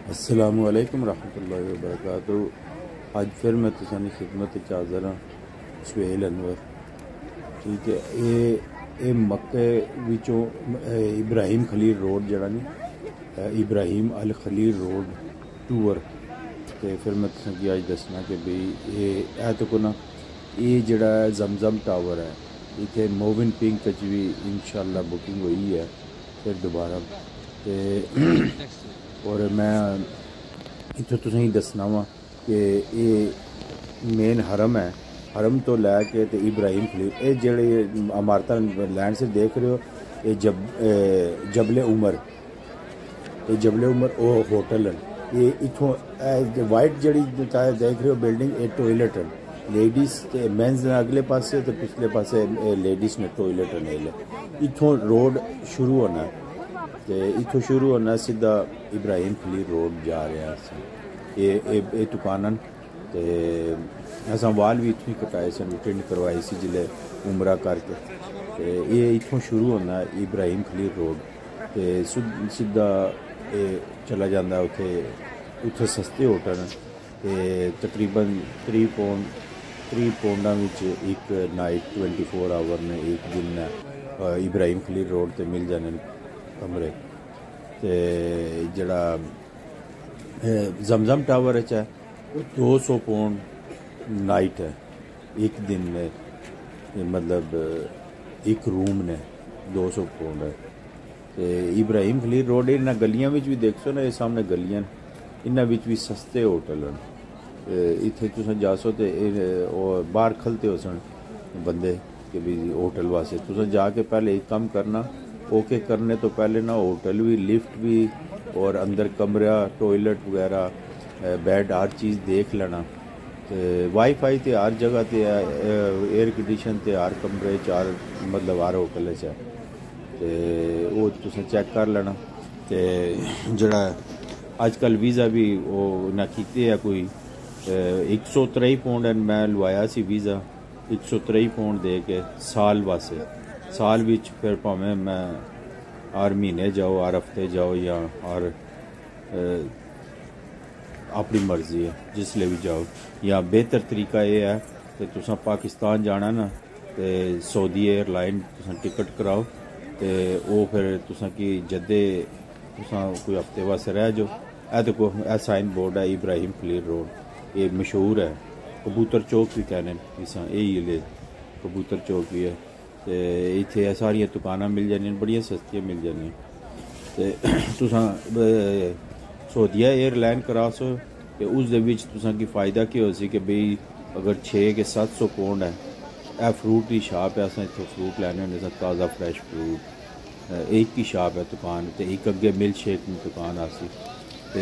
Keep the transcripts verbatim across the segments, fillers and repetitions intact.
अस्सलामुअलैकुम रहमतुल्लाहि व बरकातहू। अज फिर मैं तुसानी खिदमत हाज़र हाँ। सुहेल अनवर, ठीक है। ये ये मक्के विचों इब्राहिम खलील रोड जरा नहीं Ibrahim al Khalil road tour तो फिर मैं तुसें अज दसना कि बई ये है तो को ना ये जड़ा जमजम टावर है इतने मोविन पिंक भी इंशाल्लाह बुकिंग हुई है फिर दोबारा ते और मैं इतों तुसें दसना वा कि ये मेन हरम है। हरम तो लैके तो इब्राहिम खलील ये जेड़े इमारत लैंड से देख रहे हो ये जब जबले उमर ये जबले उमर वो होटल है। ये इतों वाइट जड़ी देख रहे हो बिल्डिंग ये टॉयलेट है लेडीज़ के मेंस अगले पासे तो पिछले पासे लेडीज़ ने टॉयलेट है। इतों रोड शुरू होना है तो इतों शुरू होना सीधा इब्राहिम खलील रोड जा रहे हैं। ये ये दुकान तो असा वाल भी इतों ही कटाए सन टिंड करवाई सी जिले उमरा करके तो ये इतों शुरू होना इब्राहिम खलील रोड तो सीधा ये चला जाता उथे उथे सस्ते होटल तो तकरीबन त्री पौंड त्री पौंडा एक नाइट ट्वेंटी फोर आवर ने एक दिन इब्राहिम खलील रोड ते मिल जाने कमरे ते जड़ा जमजम टावर है वो दो सौ पौंड नाइट है एक दिन में मतलब एक रूम ने दो सौ पौंड है। तो इब्राहिम खलील रोड इन्होंने गलियां भी देख सो ना ये सामने गलियां इन्होंने भी सस्ते होटल हैं। इतने तुम जा सो तो बाहर खलते हो सन बंदे कि भी होटल वास्ते तुम जाके पहले एक काम करना ओके करने तो पहले ना होटल भी लिफ्ट भी और अंदर कमरा टॉयलेट वगैरह बेड हर चीज़ देख लेना। तो वाईफाई तो हर जगह ते एयर कंडीशन तो हर कमरे चार मतलब हर होटल च तो वो तुसें चेक कर लेना। तो जड़ा अजकल वीज़ा भी वो ना कीते है कोई एक सौ त्रेई पौंड मैं लवाया सी वीज़ा एक सौ त्रेई पौंड दे के साल वास्ते साल विच फिर भावें मैं हर महीने जाओ हर हफ्ते जाओ या हर अपनी मर्जी है जिसले भी जाओ। या बेहतर तरीका ये है कि तुस पाकिस्तान जाना ना तो सऊदी एयरलाइन तुस टिकट कराओ तो वो फिर तुसा की जदे तुसा कोई हफ्ते वास्ते रह जाओ। ए देखो ए साइन बोर्ड है इब्राहिम खलील रोड ये मशहूर है कबूतर चौक भी कहने इस यही कबूतर चौक भी है। तो इतने सारिया दुकाना मिल जानिया बड़िया सस्तियाँ मिल जानिया। तो तुसा सऊदीया एयरलाइन करा सो तो उस दे विच तुसा की फ़ायदा क्या हो सी कि बई अगर छे के सत्त सौ पौंड है ए फ्रूट की शॉप है अस इतों फ्रूट लैने होंगे ताज़ा फ्रैश फ्रूट एक ही शॉप है दुकान तो एक अगे मिल्क शेक की दुकान आसी तो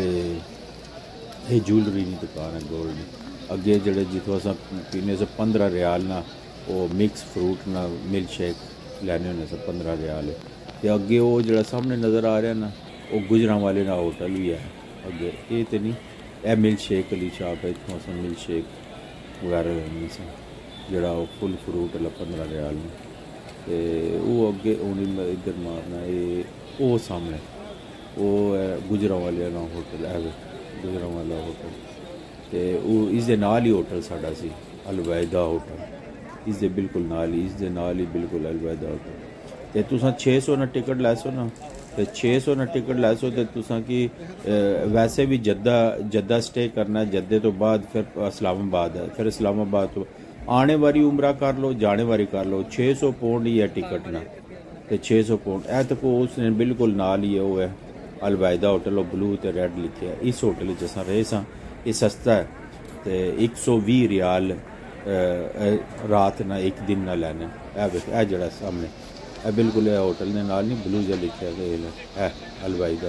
ये ज्वेलरी की दुकान है गोल्ड की अगे जड़े जितों अस पीने से पंद्रह रियाल ना वो मिक्स फ्रूट ना मिल्क शेक लैने होने से पंद्रह रियाल तो अगे वो जड़ा सामने नज़र आ रहा ना वो गुजरां वाले ना होटल भी है अगे ये तो नहीं ए मिल्क शेक वाली शॉप है इतों अस मिल्क शेक वगैरह लेनी सी जड़ा वो फुल फ्रूट वाला पंद्रह रियाल में तो वो अगे हूँ इधर मारना ये वो सामने वो है गुजरां वाले ना होटल है गुजरां वाला होटल तो वो इसके नाल ही होटल साडा सी अलवैदा होटल इसके बिल्कुल नाल ही इसके नाल ही बिल्कुल अलवैदा होटल तो तुसा छे सौ ना टिकट लै सो ना तो छे सौ ना टिकट लै सो तो तुसा की वैसे भी जद्दा जद्दा स्टे करना जद्दे तो बाद फिर इस्लामाबाद है फिर इस्लामाबाद तो आने वाली उम्रा कर लो जाने वाली कर लो छे सौ पौंड ही है टिकट ना तो छे सौ पौंड ए तो को उसने बिल्कुल नाल ही है वो है अलवैदा होटल और ब्लू तो रेड लिखे है। इस होटल अस रहे सा ये सस्ता है तो एक सौ भी रियाल रात ना एक दिन ना लैने ए जड़ा सामने ए बिल्कुल होटल ने नाल नहीं ब्लू जो लिखा है अलवैदा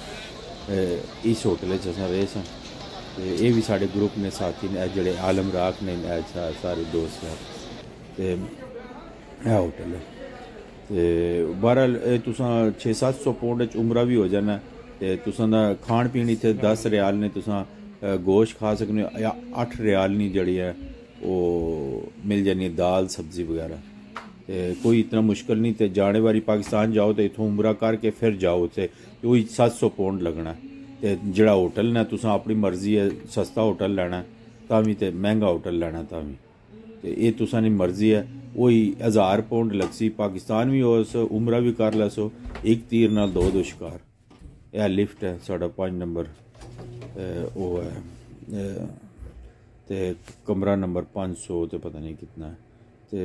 होटल इस होटल अस रहे सा तो ये भी साढ़े ग्रुप ने साथी ने जड़े आलम राख ने सारे दोस्त हैं तो यह होटल है। तो बहरहाल तुसा छे सत्त सौ पौंड उमरा भी हो जाना तो तुसा खान पीन इतने दस रियाल ने तुसा गोश्त खा सकने या अठ रियाल नहीं जड़ी है वो मिल जानी दाल सब्जी वगैरह कोई इतना मुश्किल नहीं। तो जाने वाली पाकिस्तान जाओ तो इतों उमरा करके फिर जाओ तो वही सत्त सौ पौंड लगना ते जेह्ड़ा होटल ने तुसां अपनी मर्जी है सस्ता होटल लैना तां बी ते मैंह्गा होटल लैना तां बी ते एह् तुसां दी मर्जी है। ओही हज़ार पौंड लगसी पाकिस्तान भी होस उमरा भी कर लैसो एक तीर नाल दो दो शिकार। यह लिफ्ट है साढ़ा पाँच नंबर ओह् है ते कमरा नंबर पाँच सौ ते पता नहीं कितना है ते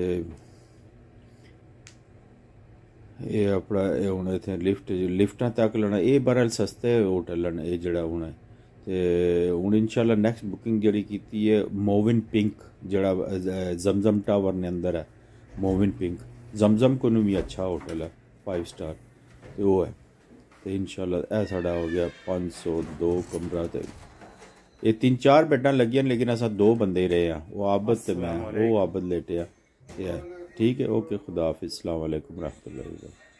एह् अपना हून इत्थें लिफ्ट लिफ्टां तक लैना एह् बहरहाल सस्ते होटल न एह् जेह्ड़ा हून ते हून इंशाल्लाह नेक्स्ट बुकिंग जेह्ड़ी कीती है मोविन पिंक जेह्ड़ा जमजम टावर ने अंदर है मोविन पिंक जमजम को भी अच्छा होटल है फाइव स्टार ते ओह् है ते इंशाल्लाह एह् साढ़ा हो गया पाँच सौ दो कमरा ते एह् तीन चार बेडां लगियां लेकिन अस दो बंदे रहे हैं वो आबद ते मैं वो आबद लेटे आ ठीक है ओके खुदा हाफिज़ अस्सलाम वालेकुम रहमतुल्लाहि।